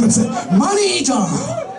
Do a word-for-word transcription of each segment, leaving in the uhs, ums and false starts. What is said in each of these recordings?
ださい。マニーイーター。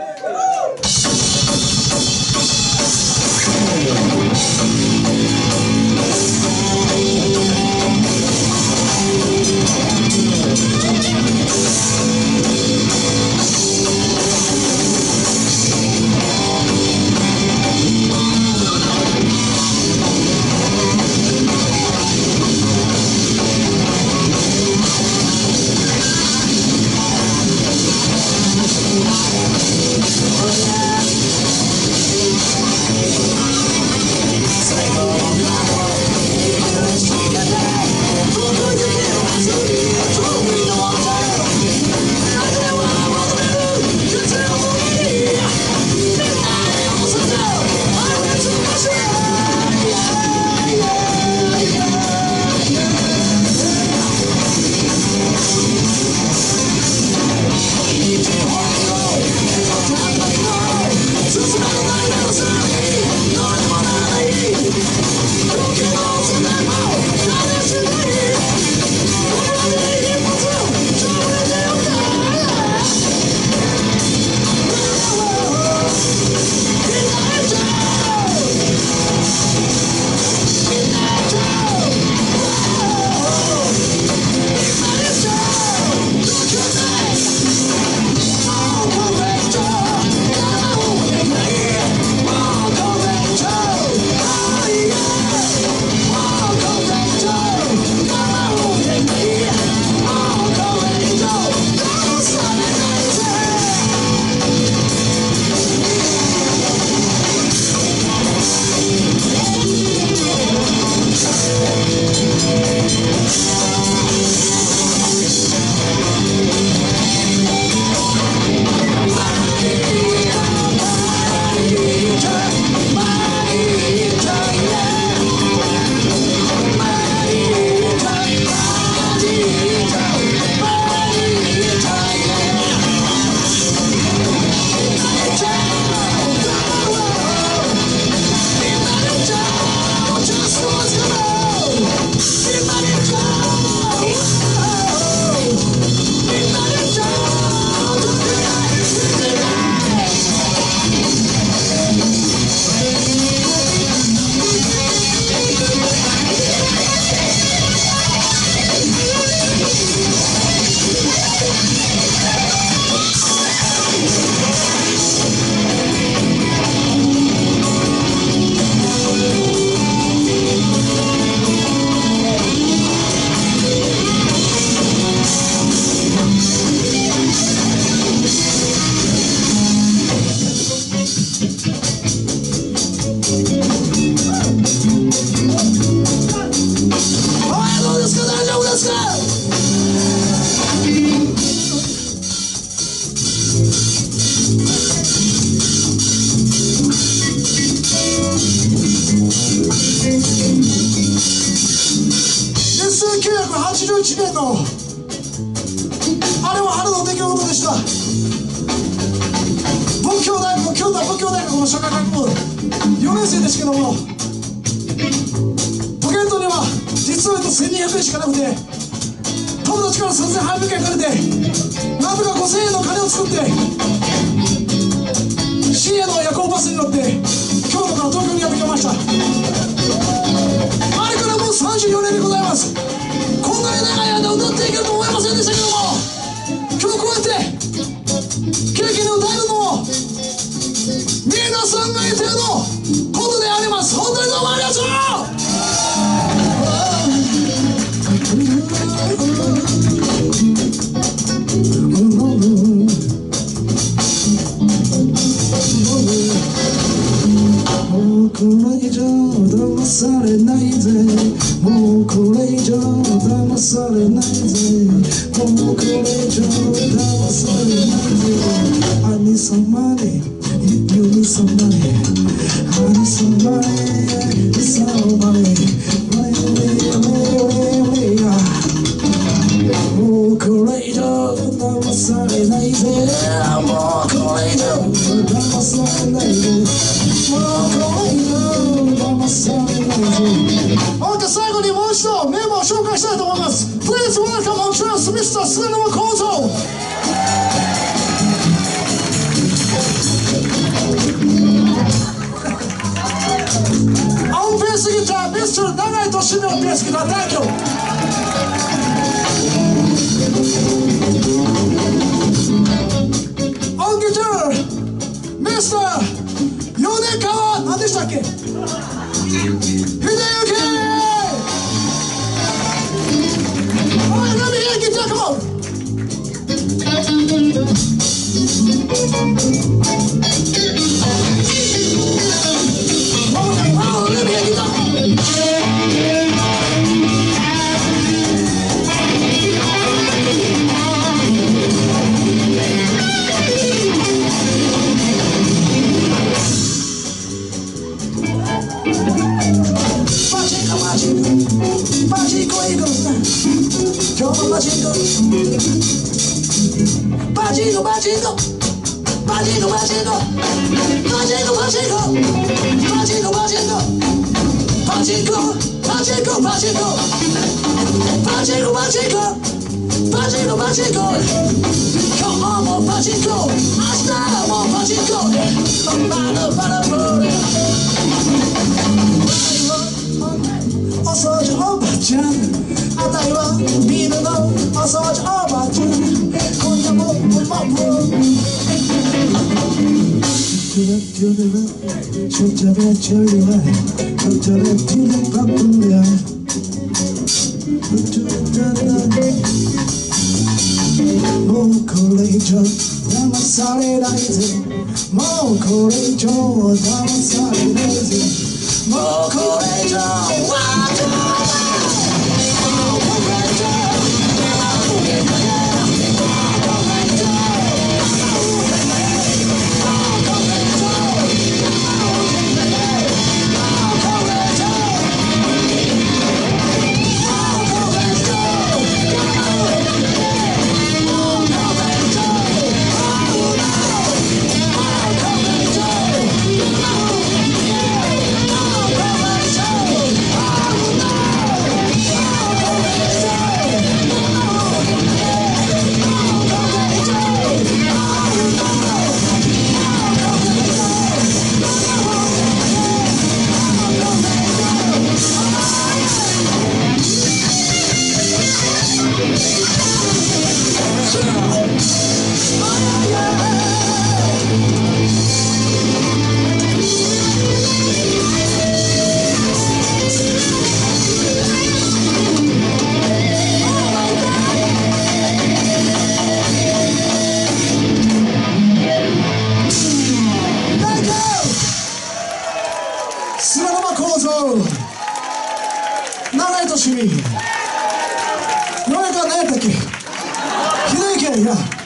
せんきゅうひゃくはちじゅういちねんのあれは春の出来事でした。仏教大学、京都仏教大学の社会学部よねん生ですけども、ポケットには実は言うとせんにひゃくえんしかなくて、友達からさんぜんはっぴゃくえん借りてなんとかごせんえんの金を作って深夜の夜行バスに乗って京都から東京にやってきました。あれからもうさんじゅうよねんでございます。こんなに長い間歌っていけると思いませんでしたけども、今日こうやって元気に歌えるのも皆さんがいてのことであります。本当にどうもありがとう。もうこれ以上騙されないぜ、もうこれ以上騙されないぜ、もうこれ以上騙されないぜ。I need somebody, you need somebody, I need somebody, somebody, もうこれ以上騙されないぜ、もうこれ以上騙されないぜ、もうこれ以上騙されないぜ。OK、最後にもう一度メンバーを紹介したいと思います。Please welcome on drums Mister 菅沼幸三。 ですけど、Thank you。オンギター、ミスター米川、何でしたっけ？秀幸。おい、let me hear guitar, come on。Oh, let me hear guitar。パチンコ行こうぜ、今日もパチンコ、パチンコパチンコ、パチンコパチンコ、パチンコパチンコ、パチンコパチンコ、パチンコパチンコパチンコ、パチンコパチンコ、パチンコパチンコ、今日もパチンコ、明日もパチンコ、バラバラバラ。お掃除おばちゃん、あたいはみんなのお掃除おばちゃん、今夜もももももうこれ以上騙されないぜ、もうこれ以上騙されないぜ、もうこれ以上は長いと趣味、ようやくは何やったっけ、秀幸や。